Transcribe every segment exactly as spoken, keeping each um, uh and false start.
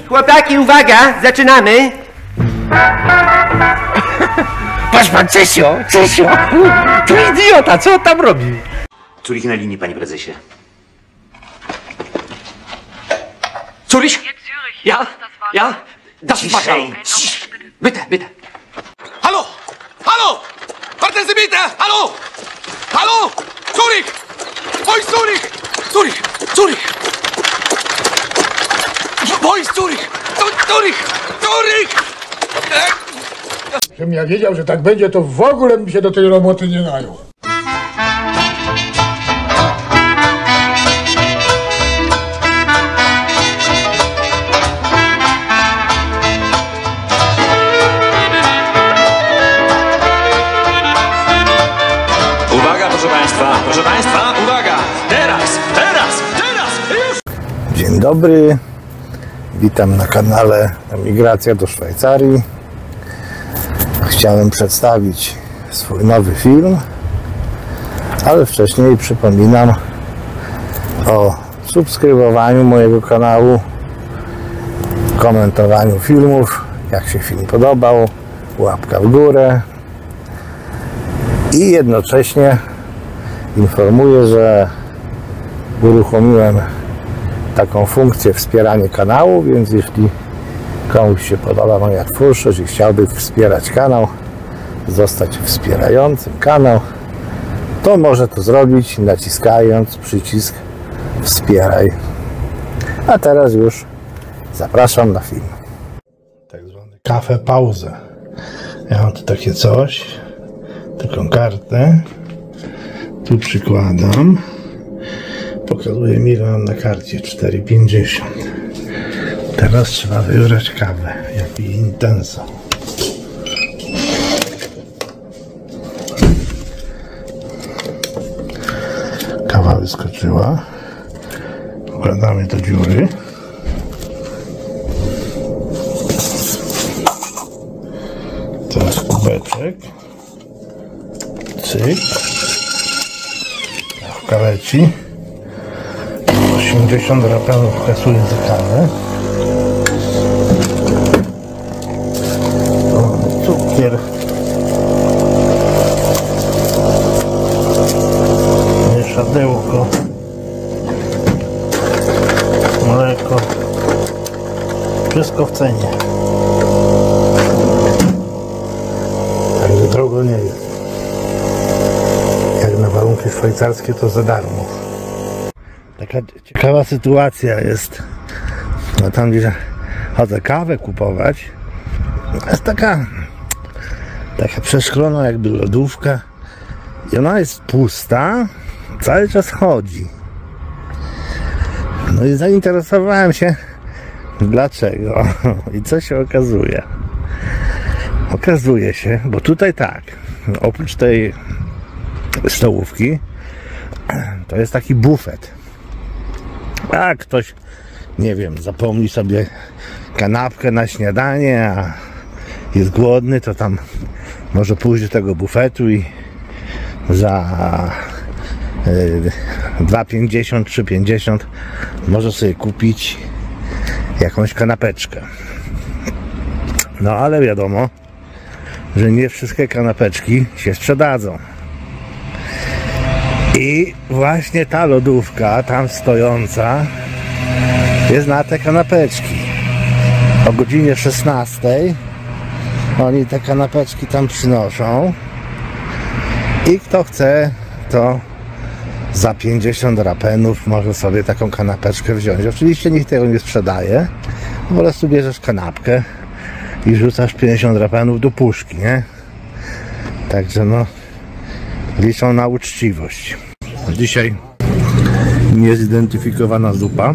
Chłopaki, uwaga, zaczynamy. Patrz pan, Czesio, Czesio, to idiota, co on tam robi? Zurich na linii, panie prezesie. Zurich? Ja, ja, das ist Warschau. Bitte, bitte. Hallo, hallo, warten Sie bitte, hallo, hallo, Zurich, wo ist Zurich, Zurich, Zurich, wo ist Zurich, Zurich, Zurich. Żebym ja wiedział, że tak będzie, to w ogóle bym się do tej roboty nie najął. Uwaga, proszę państwa, proszę państwa, uwaga, teraz, teraz, teraz, już! Dzień dobry, witam na kanale Emigracja do Szwajcarii. Chciałem przedstawić swój nowy film, ale wcześniej przypominam o subskrybowaniu mojego kanału, komentowaniu filmów, jak się film podobał, łapka w górę i jednocześnie informuję, że uruchomiłem taką funkcję wspierania kanału, więc jeśli komuś się podoba moja twórczość i chciałby wspierać kanał, zostać wspierającym kanał, to może to zrobić naciskając przycisk wspieraj. A teraz już zapraszam na film. Tak zwany kafę pauzę. Ja mam tu takie coś, taką kartę, tu przykładam, pokazuje mi, że mam na karcie cztery pięćdziesiąt. Teraz trzeba wybrać kawę, jaki intenso. Kawa wyskoczyła. Wkładamy do dziury. Teraz kubeczek. Cyk. W kaleci. osiemdziesiąt rapenów kasuje za kawę. Cukier, mieszadełko, mleko, wszystko w cenie. Także drogo nie jest. Jak na warunki szwajcarskie, to za darmo. Taka ciekawa sytuacja jest, no tam gdzie chodzę kawę kupować, jest taka taka przeszklona jakby lodówka i ona jest pusta, cały czas chodzi. No i zainteresowałem się dlaczego i co się okazuje. Okazuje się, bo tutaj tak, oprócz tej stołówki to jest taki bufet. A ktoś, nie wiem, zapomni sobie kanapkę na śniadanie, a jest głodny, to tam może pójść do tego bufetu i za dwa pięćdziesiąt, trzy pięćdziesiąt może sobie kupić jakąś kanapeczkę. No ale wiadomo, że nie wszystkie kanapeczki się sprzedadzą. I właśnie ta lodówka tam stojąca jest na te kanapeczki. O godzinie szesnastej oni te kanapeczki tam przynoszą i kto chce, to za pięćdziesiąt rapenów może sobie taką kanapeczkę wziąć. Oczywiście nikt tego nie sprzedaje, po prostu bierzesz kanapkę i rzucasz pięćdziesiąt rapenów do puszki, nie? Także no, liczą na uczciwość. Dzisiaj niezidentyfikowana zupa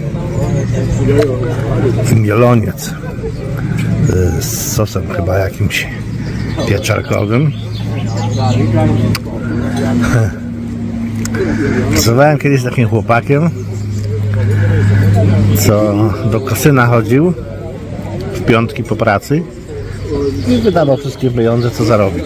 i mieloniec z sosem chyba jakimś pieczarkowym. Pracowałem kiedyś z takim chłopakiem, co do kasyna chodził w piątki po pracy i wydawał wszystkie pieniądze, co zarobił.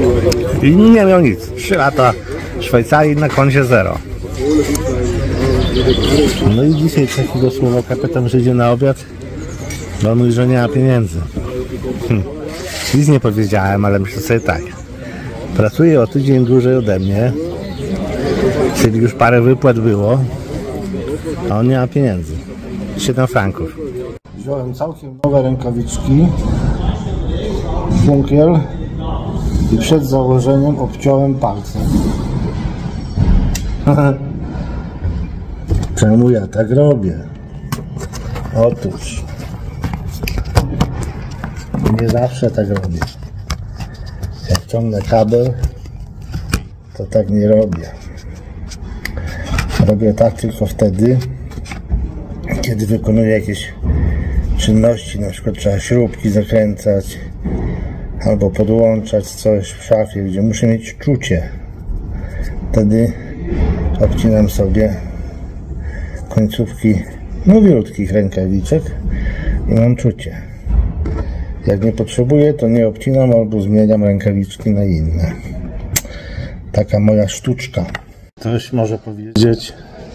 I nie miał nic. Trzy lata w Szwajcarii, na koncie zero. No i dzisiaj takiego Słowaka pytam, że idzie na obiad, bo on mówi, że nie ma pieniędzy. Hm. Nic nie powiedziałem, ale myślę sobie tak. Pracuje o tydzień dłużej ode mnie, czyli już parę wypłat było, a on nie ma pieniędzy. siedem franków. Wziąłem całkiem nowe rękawiczki, funkiel i przed założeniem obciąłem palce. Czemu ja tak robię? Otóż nie zawsze tak robię. Jak ciągnę kabel, to tak nie robię. Robię tak tylko wtedy, kiedy wykonuję jakieś czynności, na przykład trzeba śrubki zakręcać albo podłączać coś w szafie, gdzie muszę mieć czucie. Wtedy obcinam sobie końcówki nowiutkich rękawiczek i mam czucie. Jak nie potrzebuję, to nie obcinam albo zmieniam rękawiczki na inne. Taka moja sztuczka. Ktoś może powiedzieć,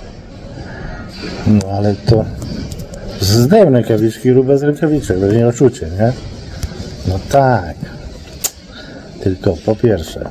no ale to zdejm rękawiczki lub bez rękawiczek, będzie miał czucie, nie? No tak. Tylko po pierwsze,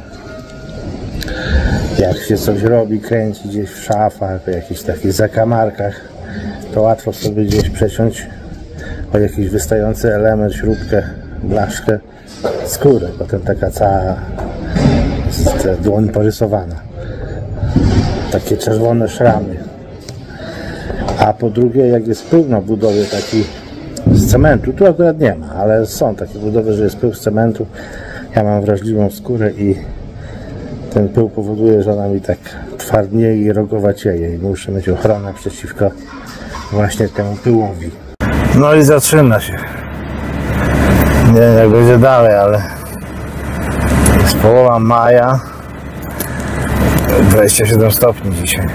jak się coś robi, kręci gdzieś w szafach, w jakichś takich zakamarkach, to łatwo sobie gdzieś przeciąć o jakiś wystający element, śrubkę, blaszkę, skórę. Potem taka cała dłoń porysowana. Takie czerwone szramy. A po drugie, jak jest pył na budowie taki z cementu, tu akurat nie ma, ale są takie budowy, że jest pył z cementu. Ja mam wrażliwą skórę i ten pył powoduje, że ona mi tak twardnieje i rogowacieje i muszę mieć ochronę przeciwko właśnie temu pyłowi. No i zaczyna się. Nie wiem jak będzie dalej, ale jest połowa maja, dwadzieścia siedem stopni dzisiaj.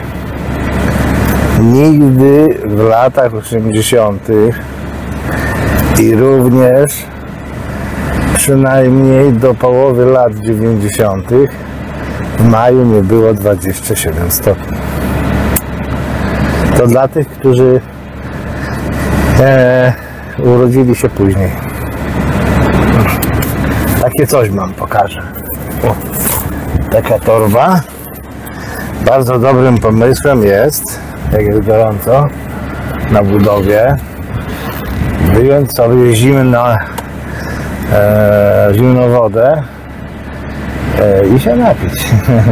Nigdy w latach osiemdziesiątych i również przynajmniej do połowy lat dziewięćdziesiątych w maju nie było dwadzieścia siedem stopni. To dla tych, którzy e, urodzili się później. Takie coś mam, pokażę. O, taka torba. Bardzo dobrym pomysłem jest, jak jest gorąco na budowie, wyjąć sobie zimno, e, zimną wodę e, i się napić.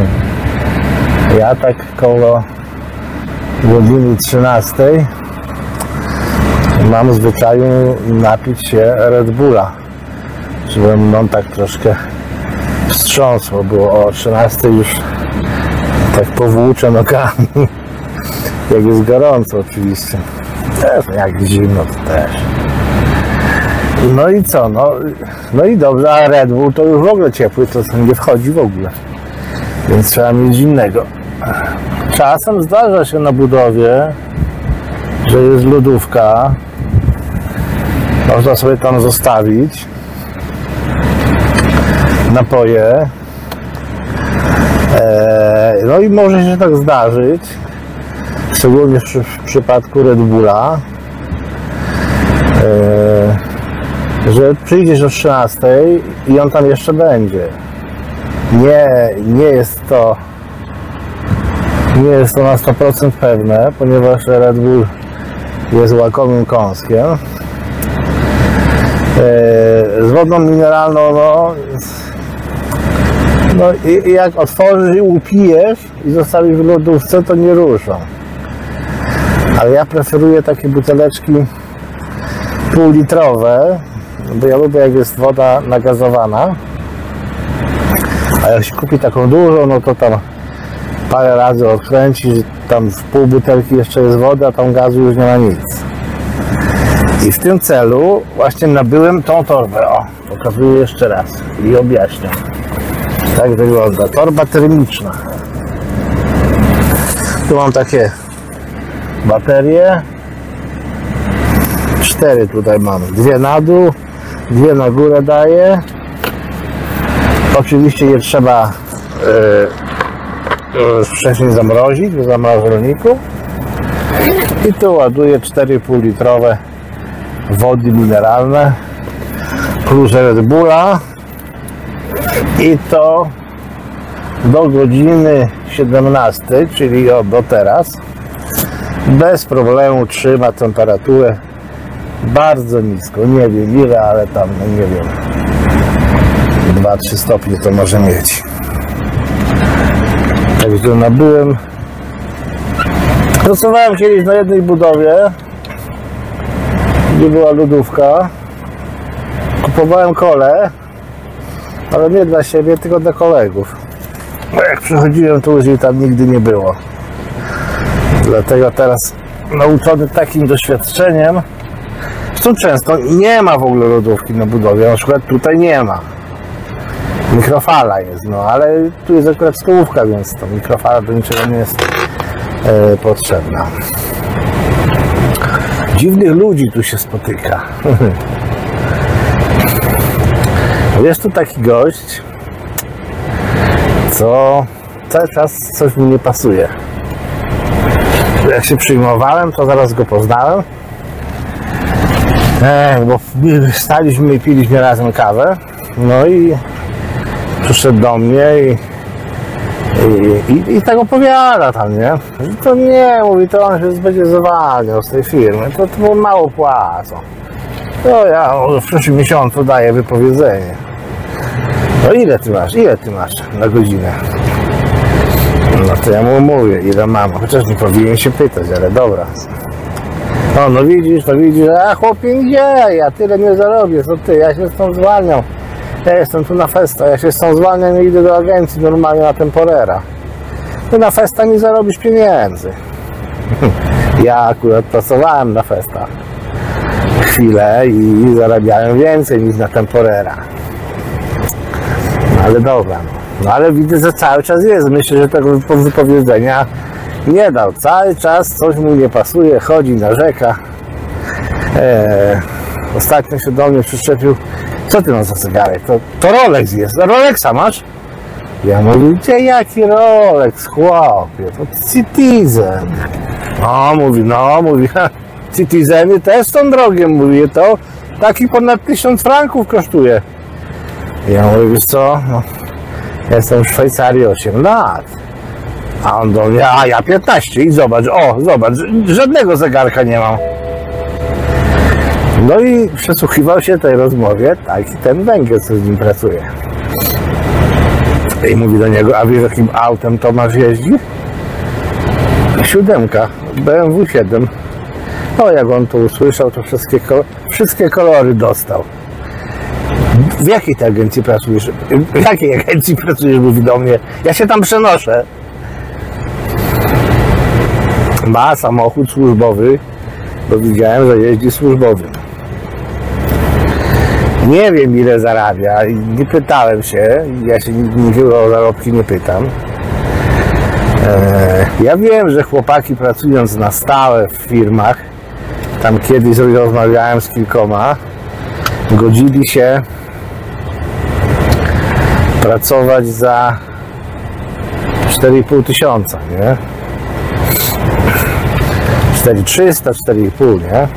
Ja tak koło godziny trzynastej mam w zwyczaju napić się Red Bulla, żeby mną tak troszkę wstrząsło, bo o trzynastej już tak powłóczę nogami. Jak jest gorąco oczywiście. Też jak zimno to też. No i co? No, no i dobrze, a Red Bull to już w ogóle ciepły, to nie wchodzi w ogóle. Więc trzeba mieć zimnego. Czasem zdarza się na budowie, że jest lodówka. Można sobie tam zostawić napoje. No i może się tak zdarzyć, szczególnie w, w przypadku Red Bulla, że przyjdziesz o trzynastej i on tam jeszcze będzie. Nie, nie jest to nie jest to na sto procent pewne, ponieważ Red Bull jest łakomym kąskiem. Z wodą mineralną, no, no i jak otworzysz i upijesz i zostawisz w lodówce, to nie ruszą. Ale ja preferuję takie buteleczki półlitrowe, bo ja lubię, jak jest woda nagazowana. A jak się kupi taką dużą, no to tam parę razy odkręci, tam w pół butelki jeszcze jest woda, a tam gazu już nie ma nic. I w tym celu właśnie nabyłem tą torbę. O, pokazuję jeszcze raz i objaśniam. Tak wygląda. Torba termiczna. Tu mam takie baterie. Cztery tutaj mam. Dwie na dół, dwie na górę daję. Oczywiście je trzeba yy, yy, wcześniej zamrozić w zamrażalniku. I tu ładuję cztery i pół litrowe wody mineralne plus Red Bulla i to do godziny siedemnastej, czyli o, do teraz, bez problemu trzyma temperaturę bardzo nisko, nie wiem ile, ale tam, no nie wiem, dwa trzy stopnie to może mieć. Także nabyłem, pracowałem kiedyś na jednej budowie, gdzie była lodówka, kupowałem kole, ale nie dla siebie, tylko dla kolegów. Bo jak przychodziłem, to już jej tam nigdy nie było. Dlatego teraz, nauczony takim doświadczeniem, zresztą często nie ma w ogóle lodówki na budowie, na przykład tutaj nie ma. Mikrofala jest, no ale tu jest akurat stołówka, więc to mikrofala do niczego nie jest e, potrzebna. Dziwnych ludzi tu się spotyka. Jest tu taki gość, co cały czas coś mi nie pasuje. Jak się przyjmowałem, to zaraz go poznałem. Ech, bo staliśmy i piliśmy razem kawę. No i przyszedł do mnie i, i, i, i tak opowiada tam, nie? Że to nie, mówi, to on się będzie zwalniał z tej firmy, to, to było mało płacą. To ja w przyszłym miesiącu daję wypowiedzenie. No ile ty masz? Ile ty masz na godzinę? No to ja mu mówię, ile mam. Chociaż nie powinien się pytać, ale dobra. No, no widzisz, no widzisz, a chłopie gdzie? Ja tyle nie zarobię, co ty, ja się stąd zwalniam. Ja jestem tu na festa, ja się stąd zwalniam i idę do agencji normalnie na temporera. Ty na festa nie zarobisz pieniędzy. Ja akurat pracowałem na festa chwilę i zarabiałem więcej niż na temporera. No ale dobra. No ale widzę, że cały czas jest. Myślę, że tego wypowiedzenia nie dał. Cały czas coś mu nie pasuje, chodzi, narzeka. Eee, ostatnio się do mnie przyczepił. Co ty masz za zegarek? To, to Rolex jest. Rolexa masz? Ja mówię, gdzie jaki Rolex, chłopie? To Citizen. No, mówi, no, mówi, ha, Citizeny też są drogie, mówi, to taki ponad tysiąc franków kosztuje. Ja mówię, wiesz co, no, ja jestem w Szwajcarii osiem lat. A on do mnie, a ja piętnaście i zobacz, o, zobacz, żadnego zegarka nie mam. No i przesłuchiwał się tej rozmowie, tak, i ten Węgiel, co z nim pracuje. I mówi do niego, a wiesz, jakim autem Tomasz jeździ? Siódemka, B M W siedem. No jak on to usłyszał, to wszystkie, wszystkie kolory dostał. W jakiej ty agencji pracujesz? W jakiej agencji pracujesz, mówi do mnie? Ja się tam przenoszę. Ma samochód służbowy, bo widziałem, że jeździ służbowym. Nie wiem, ile zarabia, nie pytałem się, ja się nikogo o zarobki nie pytam. Ja wiem, że chłopaki pracując na stałe w firmach, tam kiedyś rozmawiałem z kilkoma, godzili się pracować za cztery i pół tysiąca, nie? cztery tysiące trzysta, cztery i pół, nie?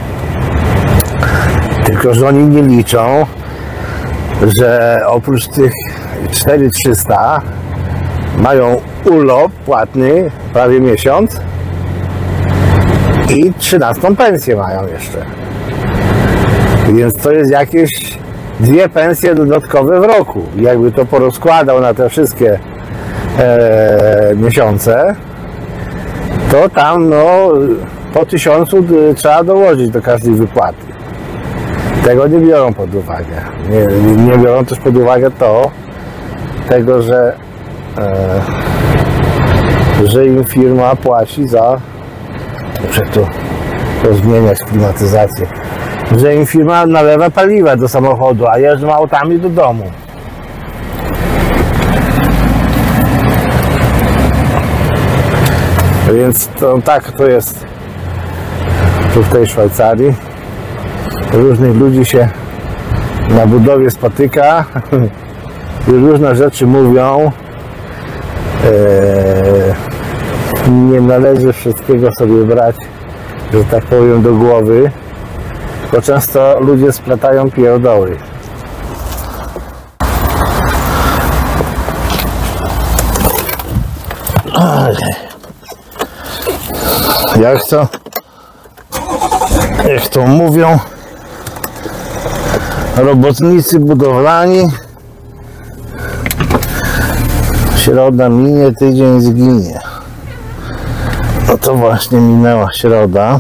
Tylko że oni nie liczą, że oprócz tych cztery tysiące trzysta mają urlop płatny prawie miesiąc i trzynastą pensję mają jeszcze. Więc to jest jakieś dwie pensje dodatkowe w roku. Jakby to porozkładał na te wszystkie e, miesiące, to tam no po tysiącu trzeba dołożyć do każdej wypłaty. Tego nie biorą pod uwagę. Nie, nie biorą też pod uwagę to, tego, że e, że im firma płaci za, muszę tu rozmieniać klimatyzację, że im firma nalewa paliwa do samochodu, a jeżdżą autami do domu. Więc to, tak to jest tu w tej Szwajcarii. Różnych ludzi się na budowie spotyka i różne rzeczy mówią. Eee, Nie należy wszystkiego sobie brać, że tak powiem, do głowy, bo często ludzie splatają pierdoły. Jak to, jak to mówią robotnicy budowlani, środa minie, tydzień zginie. No to właśnie minęła środa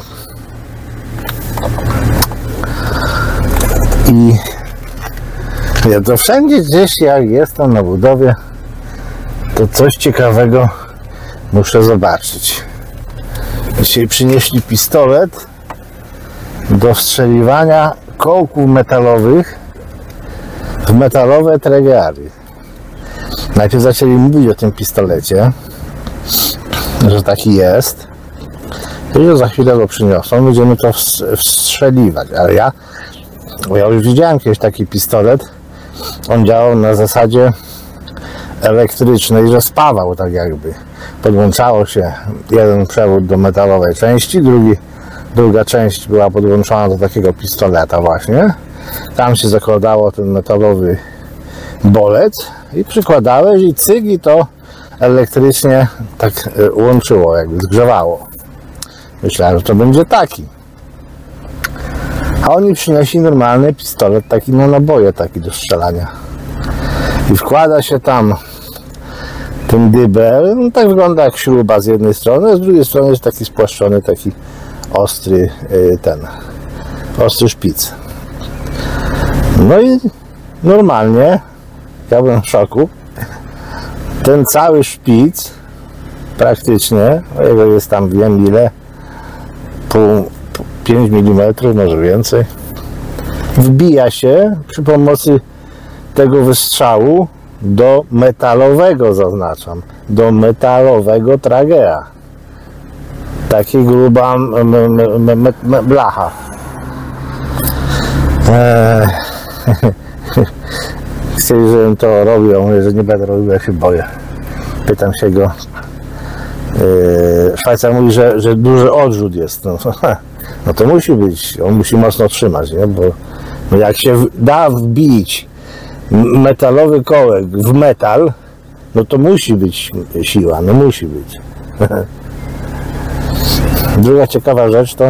i ja to wszędzie gdzieś, jak jestem na budowie, to coś ciekawego muszę zobaczyć. Dzisiaj przynieśli pistolet do wstrzeliwania kołków metalowych w metalowe tregary. Najpierw zaczęli mówić o tym pistolecie, że taki jest, i że za chwilę go przyniosą, będziemy to wstrzeliwać, ale ja, ja już widziałem kiedyś taki pistolet, on działał na zasadzie elektrycznej, że spawał tak jakby. Podłączało się jeden przewód do metalowej części, drugi, druga część była podłączona do takiego pistoleta właśnie. Tam się zakładało ten metalowy bolec i przykładałeś i cyk, i to elektrycznie tak łączyło, jakby zgrzewało. Myślałem, że to będzie taki. A oni przynieśli normalny pistolet, taki na naboje, taki do strzelania. I wkłada się tam ten dybel, no tak wygląda jak śruba z jednej strony, a z drugiej strony jest taki spłaszczony, taki ostry ten, ostry szpic. No i normalnie, ja byłem w szoku, ten cały szpic praktycznie, jego jest tam wiem ile, pół, pięć milimetrów, może więcej, wbija się przy pomocy tego wystrzału do metalowego, zaznaczam, do metalowego tragera. Taki gruba m, m, m, m, blacha. Eee, Chcieli, żebym to robił, mówię, że nie będę robił, ja się boję. Pytam się go. Eee, Szwajcar mówi, że, że duży odrzut jest. No, no to musi być, on musi mocno trzymać, nie? Bo jak się da wbić metalowy kołek w metal, no to musi być siła, no musi być. Druga ciekawa rzecz to,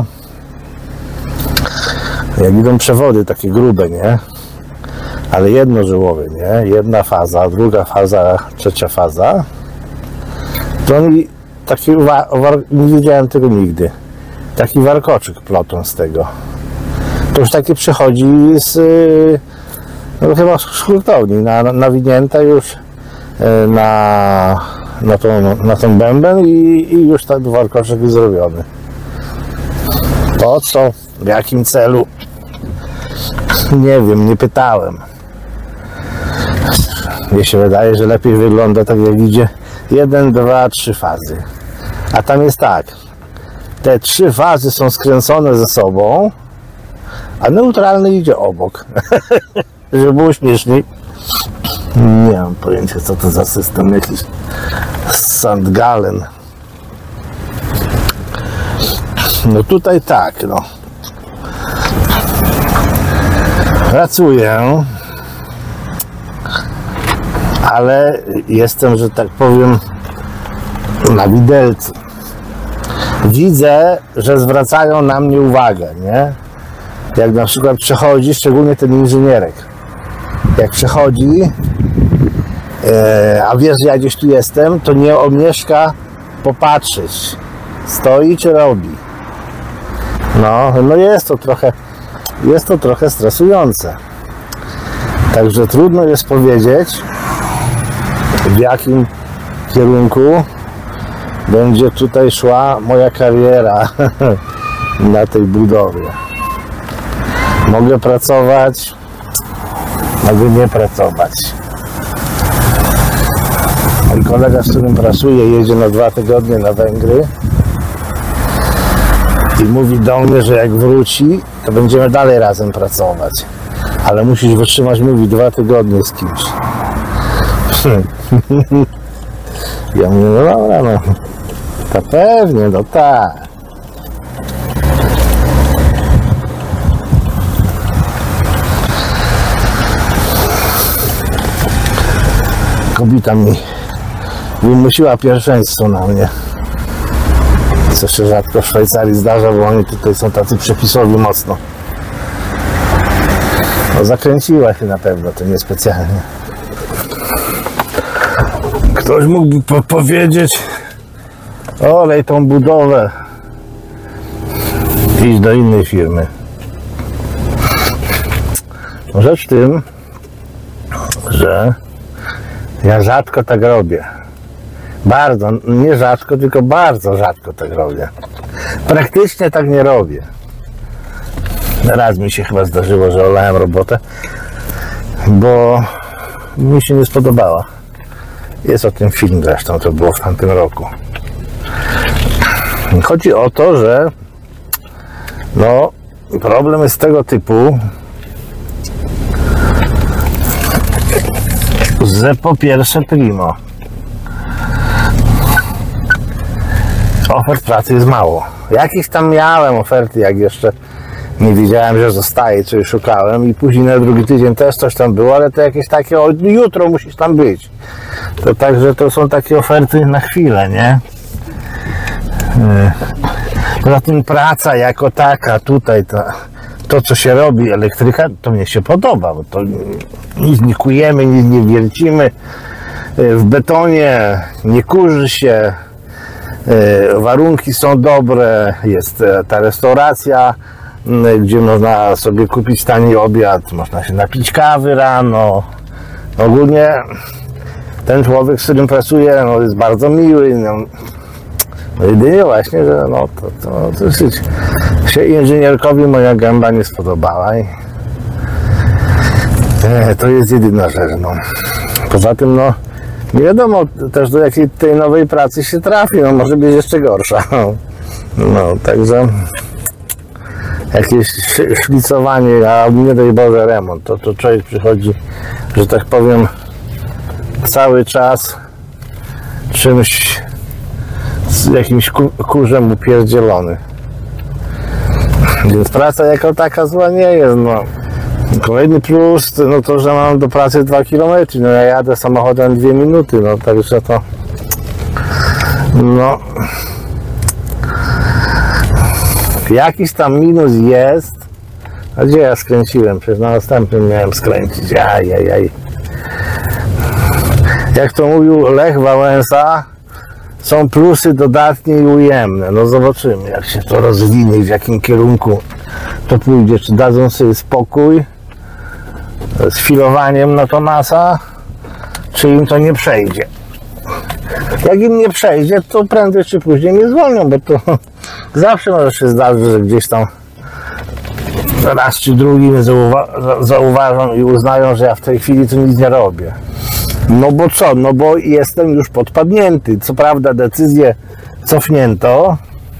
jak idą przewody takie grube, nie? Ale jednożyłowe, nie? Jedna faza, druga faza, trzecia faza, to oni taki, nie widziałem tego nigdy, taki warkoczyk plotą z tego. To już takie przychodzi z no chyba z hurtowni, na, nawinięte już na, na, tą, na ten bęben i, i już ten warkoczek jest zrobiony. Po co? W jakim celu? Nie wiem, nie pytałem. Mnie się wydaje, że lepiej wygląda tak, jak idzie jeden, dwa, trzy fazy. A tam jest tak, te trzy fazy są skręcone ze sobą, a neutralny idzie obok. Żeby było śmieszniej. Nie mam pojęcia, co to za system, jakiś Sandgalen. No tutaj tak, no. Pracuję, ale jestem, że tak powiem, na widelcu. Widzę, że zwracają na mnie uwagę, nie? Jak na przykład przechodzi, szczególnie ten inżynierek, jak przechodzi, e, a wiesz, że ja gdzieś tu jestem, to nie omieszka popatrzeć, stoi czy robi. No, no jest to trochę, jest to trochę stresujące. Także trudno jest powiedzieć, w jakim kierunku będzie tutaj szła moja kariera na tej budowie. Mogę pracować, mogę nie pracować. Mój kolega, z którym pracuję, jedzie na dwa tygodnie na Węgry i mówi do mnie, że jak wróci, to będziemy dalej razem pracować. Ale musisz wytrzymać, mówi, dwa tygodnie z kimś. Ja mówię, no dobra, no. To pewnie, no tak. Kobieta mi wymusiła pierwszeństwo na mnie. Co się rzadko w Szwajcarii zdarza, bo oni tutaj są tacy przepisowi mocno. No, zakręciła się na pewno, to niespecjalnie. Ktoś mógłby po powiedzieć, olej tą budowę, idź do innej firmy. Rzecz w tym, że ja rzadko tak robię. Bardzo, nie rzadko, tylko bardzo rzadko tak robię. Praktycznie tak nie robię. Raz mi się chyba zdarzyło, że olałem robotę, bo mi się nie spodobała. Jest o tym film zresztą, to było w tamtym roku. Chodzi o to, że no, problem jest tego typu, że po pierwsze primo ofert pracy jest mało. Jakieś tam miałem oferty, jak jeszcze nie wiedziałem, że zostaje, coś szukałem, i później na drugi tydzień też coś tam było, ale to jakieś takie, o, jutro musisz tam być. To także to są takie oferty na chwilę, nie? Poza tym praca jako taka, tutaj to, to co się robi, elektryka, to mnie się podoba, bo to nic nie kujemy, nic nie wiercimy w betonie, nie kurzy się, warunki są dobre, jest ta restauracja, gdzie można sobie kupić tani obiad, można się napić kawy rano. Ogólnie ten człowiek, z którym pracuję, no, jest bardzo miły. No, no jedynie właśnie, że no, to, to, to dosyć się inżynierkowi moja gęba nie spodobała. I, e, to jest jedyna rzecz. No. Poza tym, no, nie wiadomo też, do jakiej tej nowej pracy się trafi, no, może być jeszcze gorsza. No, także jakieś szlicowanie, a nie daj Boże remont, to, to człowiek przychodzi, że tak powiem, cały czas czymś, z jakimś kurzem upierdzielony. Więc praca jako taka zła nie jest. No. Kolejny plus, no to, że mam do pracy dwa kilometry, no ja jadę samochodem dwie minuty, no także to, no, jakiś tam minus jest. A gdzie ja skręciłem? Przecież na następnym miałem skręcić. Ajajaj. Jak to mówił Lech Wałęsa, są plusy dodatnie i ujemne. No zobaczymy, jak się to rozwinie i w jakim kierunku to pójdzie. Czy dadzą sobie spokój z filowaniem na Thomasa, czy im to nie przejdzie. Jak im nie przejdzie, to prędzej czy później mnie zwolnią, bo to zawsze może się zdarzyć, że gdzieś tam raz czy drugi mnie zauwa zauważą i uznają, że ja w tej chwili to nic nie robię. No bo co? No bo jestem już podpadnięty. Co prawda decyzję cofnięto,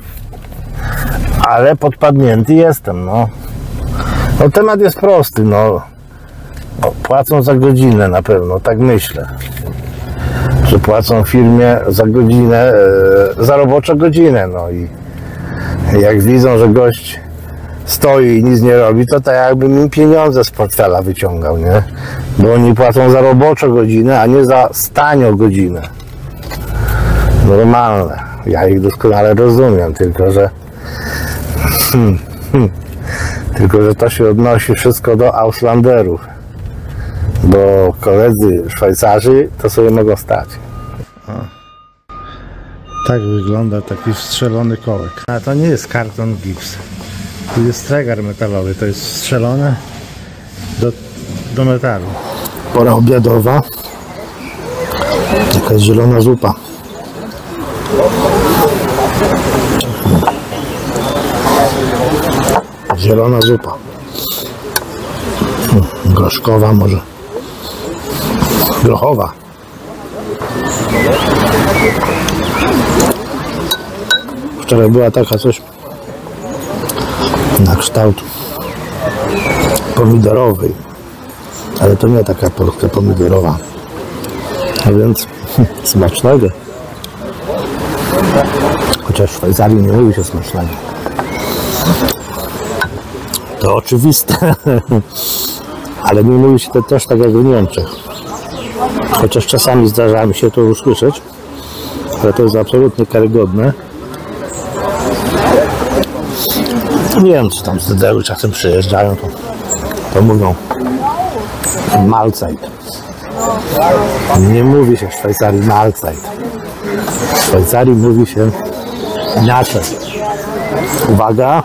ale podpadnięty jestem, no. No temat jest prosty, no. No, płacą za godzinę na pewno, tak myślę. Że płacą firmie za godzinę, e, za roboczą godzinę, no i jak widzą, że gość stoi i nic nie robi, to tak jakby mi pieniądze z portfela wyciągał, nie? Bo oni płacą za roboczą godzinę, a nie za stanio godzinę. Normalne. Ja ich doskonale rozumiem, tylko że hmm, hmm, tylko że to się odnosi wszystko do Auslanderów, bo koledzy Szwajcarzy to sobie mogą stać. O. Tak wygląda taki wstrzelony kołek. A to nie jest karton gips. Tu jest stregar metalowy, to jest strzelone do, do metalu. Pora obiadowa. Jakaś zielona zupa. Zielona zupa. Groszkowa może. Grochowa. Wczoraj była taka coś na kształt pomidorowej, ale to nie taka polska pomidorowa, a więc smacznego. Chociaż w Szwajcarii nie mówi się smacznego. To oczywiste. Ale nie mówi się to też tak jak w Niemczech. Chociaż czasami zdarza mi się to usłyszeć, ale to jest absolutnie karygodne. Nie wiem, czy tam z D D R-u czasem przyjeżdżają, to, to mówią Mahlzeit. Nie mówi się w Szwajcarii Mahlzeit. W Szwajcarii mówi się inaczej. Uwaga!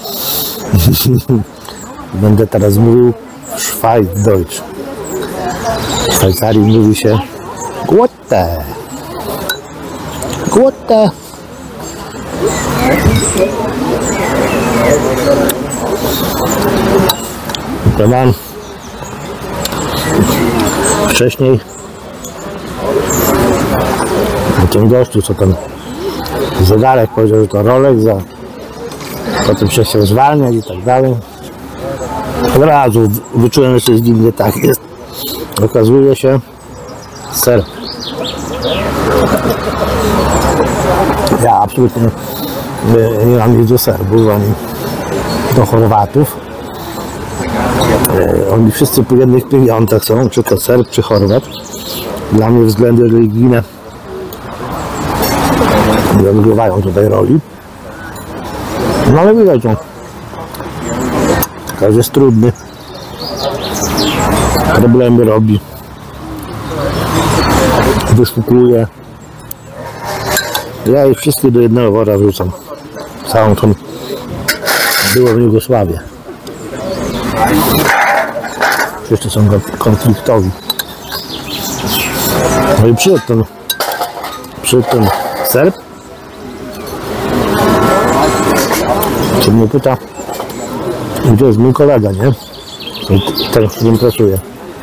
Będę teraz mówił Schweizdeutsch. W Szwajcarii mówi się Gute. Gute. To mam wcześniej ten gościu, co ten zegarek powiedział, że to Rolex, a potem się chciał zwalniać i tak dalej. Od razu wyczułem, że coś dziwnie tak jest. Okazuje się ser. Ja absolutnie nie, nie mam nic do Serbów, ani do Chorwatów. E, oni wszyscy po jednych pieniądzach są, czy to Serb, czy Chorwat. Dla mnie względy religijne nie odgrywają tutaj roli. No ale widać, no. Każdy jest trudny. Problemy robi. Wyszukuje. Ja ich wszystkich do jednego wora wrzucam. Całą tą byłą Jugosławię. Wszyscy są konfliktowi. No i przyszedł ten, przyszedł ten Serb, który mnie pyta, gdzie jest mój kolega, nie? Ten, z którym pracuję.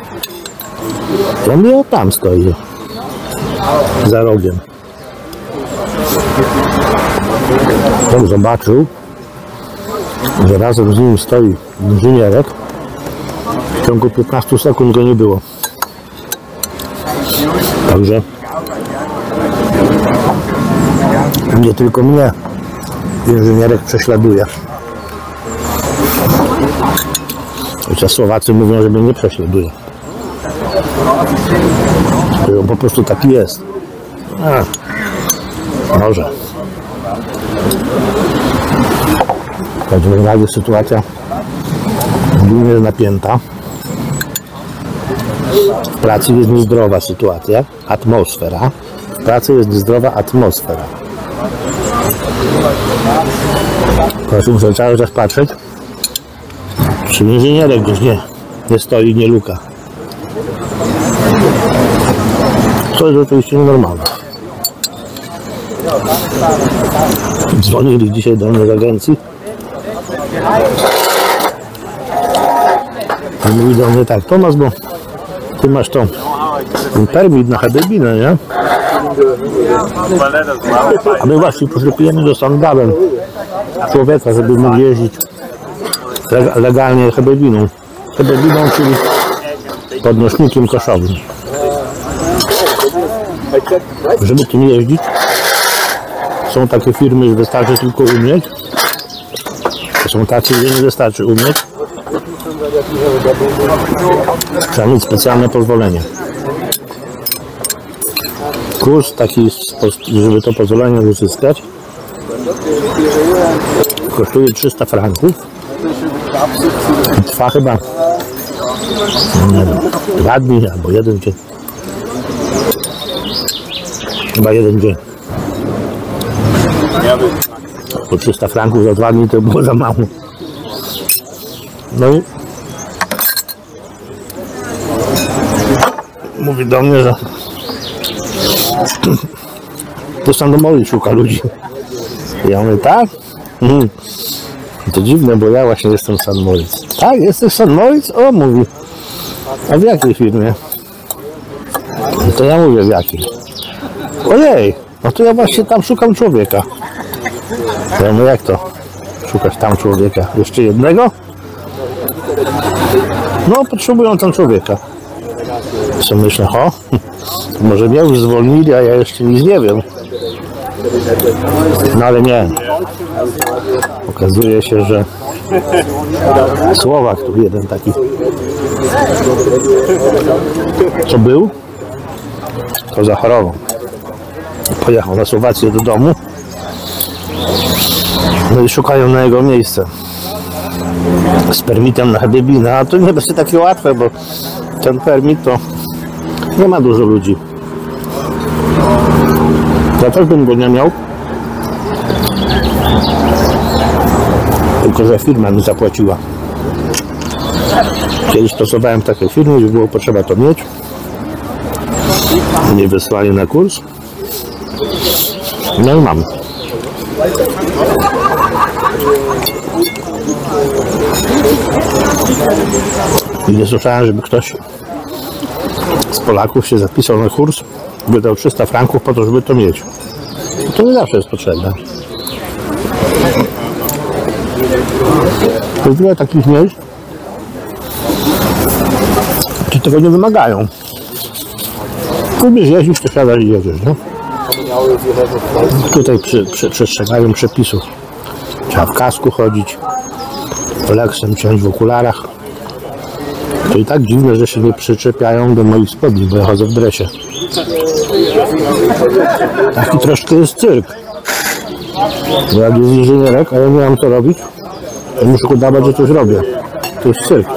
Ja mówię, o tam stoi. Za rogiem. On zobaczył, że razem z nim stoi inżynierek. W ciągu piętnastu sekund go nie było. Także nie tylko mnie inżynierek prześladuje. Chociaż Słowacy mówią, że mnie nie prześladuje. To po prostu taki jest. A, może. W każdym razie sytuacja głównie jest napięta. W pracy jest niezdrowa sytuacja, atmosfera. W pracy jest niezdrowa atmosfera. Proszę, muszę cały czas patrzeć, czy inżynierek gdzieś nie, nie stoi, nie luka. To jest oczywiście nienormalne. Dzwonili dzisiaj do mnie z agencji. I mówi do mnie tak, Tomasz, bo ty masz tą, ten permit na Hebebinę, nie? A my właśnie poszukujemy do sandałem człowieka, żeby mógł jeździć legalnie Hebebiną. Hebebiną, czyli podnośnikiem koszowym. Żeby tym jeździć, są takie firmy, że wystarczy tylko umieć. To są tacy, że nie wystarczy umieć. Trzeba mieć specjalne pozwolenie. Kurs taki, żeby to pozwolenie uzyskać, kosztuje trzysta franków. I trwa chyba nie wiem, dwa dni albo jeden dzień. Chyba jeden dzień. Po trzysta franków za dwa dni to było za mało. No i mówi do mnie, że to Sandomoli szuka ludzi. Ja mówię, tak? Mhm. To dziwne, bo ja właśnie jestem San Moritz. Tak, jesteś San Moritz? O, mówi. A w jakiej firmie? No to ja mówię, w jakiej. Ojej, no to ja właśnie tam szukam człowieka. Ja mówię, jak to? Szukasz tam człowieka? Jeszcze jednego? No, potrzebują tam człowieka. Co myślę, o, może mnie już zwolnili, a ja jeszcze nic nie wiem. No ale nie. Okazuje się, że Słowak tu jeden taki, co był, to zachorował. Pojechał na Słowację do domu. No i szukają na jego miejsce z permitem na Habibina, a to nie będzie takie łatwe, bo ten permit to nie ma dużo ludzi. Ja też bym go nie miał, tylko że firma mi zapłaciła. Kiedyś pracowałem w takiej firmie, gdzie było potrzeba to mieć. Mnie wysłali na kurs. No i mam. I nie słyszałem, żeby ktoś z Polaków się zapisał na kurs, wydał trzysta franków po to, żeby to mieć. To nie zawsze jest potrzebne. Jest wiele takich miejsc, gdzie tego nie wymagają. Lubisz jeździć, to siadasz i jedziesz, nie? Tutaj przy, przy, przestrzegają przepisów. Trzeba w kasku chodzić, Oleksem ciąć w okularach. To i tak dziwne, że się nie przyczepiają do moich spodni, bo ja chodzę w dresie. Taki troszkę jest cyrk. Bo jak jest inżynierek, a ja nie mam co robić, to muszę udawać, że coś robię. To jest cyrk.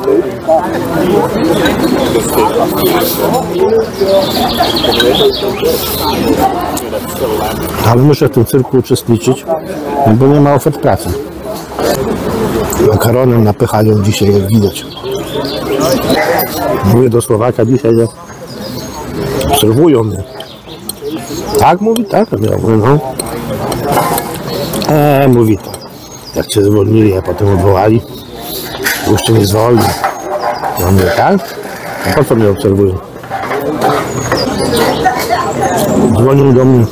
Ale muszę w tym cyrku uczestniczyć, bo nie ma ofert pracy. Makaronem napychają dzisiaj, jak widać. Mówię do Słowaka dzisiaj, że obserwują mnie. Tak mówi? Tak? Ja mówię, no. Eee, mówi to. Jak cię zwolnili, a potem odwołali, już cię nie zwolni. Ja mówię, tak? A po co mnie obserwują? Dzwonił do mnie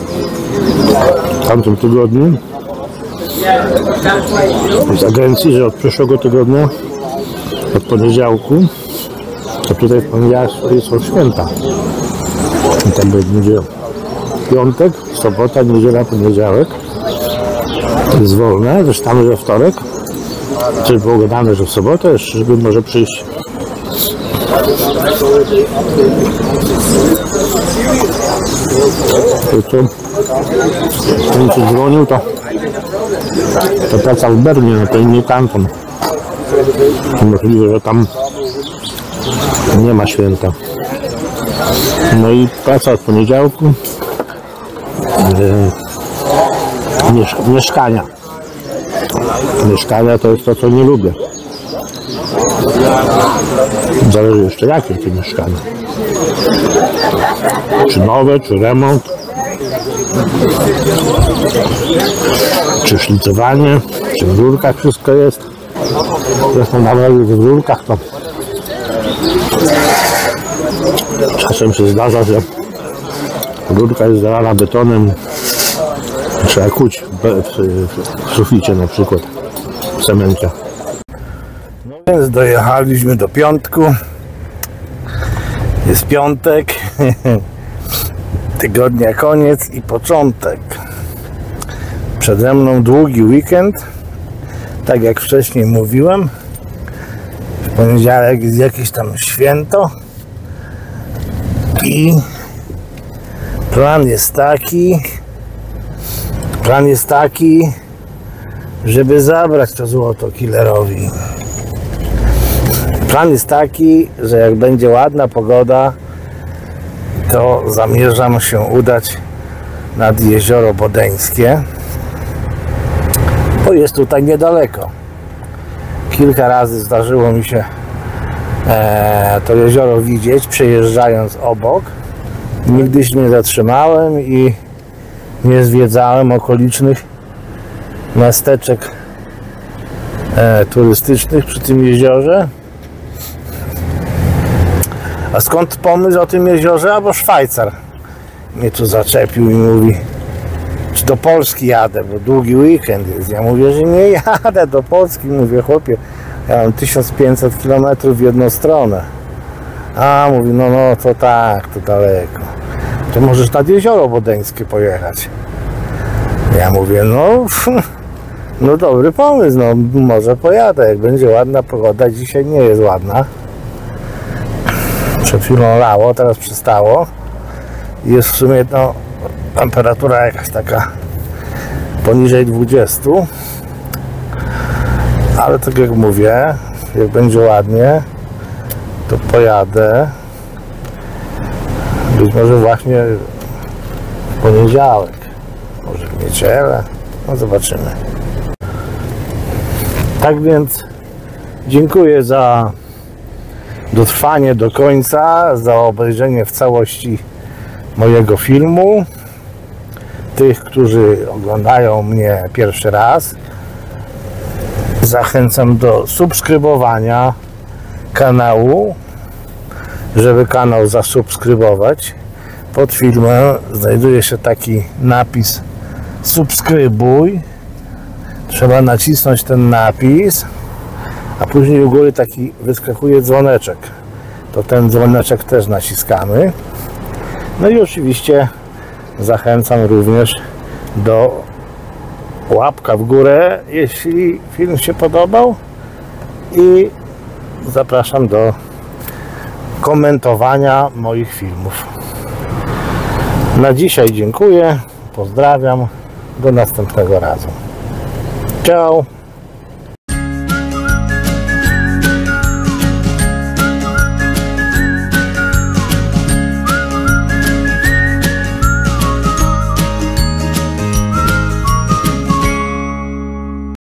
w tamtym tygodniu z agencji, że od przyszłego tygodnia, od poniedziałku, to tutaj w poniedziałek są święta. I tam będzie piątek, sobota, niedziela, poniedziałek. Jest wolne, zresztą we wtorek. Coś było gadane, że w sobotę jeszcze, żeby może przyjść. To co? Ten co dzwonił, to to praca w Bernie, no to inny kanton. Możliwe, że tam nie ma święta. No i praca od poniedziałku. Miesz mieszkania. Mieszkania to jest to, co nie lubię. Zależy jeszcze jakie te mieszkania. Czy nowe, czy remont. Czy szlicowanie, czy w rurkach wszystko jest. Zresztą nawet w rurkach to czasem się zdarza, że rurka jest zalana betonem. Trzeba kuć w suficie na przykład, w cemencie. No więc dojechaliśmy do piątku. Jest piątek. Tygodnia koniec i początek. Przede mną długi weekend. Tak jak wcześniej mówiłem. W poniedziałek jest jakieś tam święto. I plan jest taki, plan jest taki, żeby zabrać to złoto killerowi. Plan jest taki, że jak będzie ładna pogoda, to zamierzam się udać nad Jezioro Bodeńskie, bo jest tutaj niedaleko. Kilka razy zdarzyło mi się e, to jezioro widzieć, przejeżdżając obok. Nigdy się nie zatrzymałem i nie zwiedzałem okolicznych miasteczek e, turystycznych przy tym jeziorze. A skąd pomysł o tym jeziorze? Albo Szwajcar mnie tu zaczepił i mówi, czy do Polski jadę, bo długi weekend jest. Ja mówię, że nie jadę do Polski. Mówię, chłopie, ja mam tysiąc pięćset kilometrów w jedną stronę. A mówi, no no to tak, to daleko. to możesz nad Jezioro Bodeńskie pojechać. Ja mówię, no, no dobry pomysł, no może pojadę, jak będzie ładna pogoda. Dzisiaj nie jest ładna. Przed chwilą lało, teraz przestało. Jest w sumie no, temperatura jakaś taka poniżej dwudziestu. Ale tak jak mówię, jak będzie ładnie, to pojadę. Być może właśnie w poniedziałek, może w niedzielę, no zobaczymy. Tak więc dziękuję za dotrwanie do końca, za obejrzenie w całości mojego filmu. Tych, którzy oglądają mnie pierwszy raz, zachęcam do subskrybowania kanału, żeby kanał zasubskrybować. Pod filmem znajduje się taki napis subskrybuj. Trzeba nacisnąć ten napis, a później u góry taki wyskakuje dzwoneczek. To ten dzwoneczek też naciskamy. No i oczywiście zachęcam również do łapka w górę, jeśli film się podobał, i zapraszam do komentowania moich filmów. Na dzisiaj dziękuję, pozdrawiam, do następnego razu. Ciao!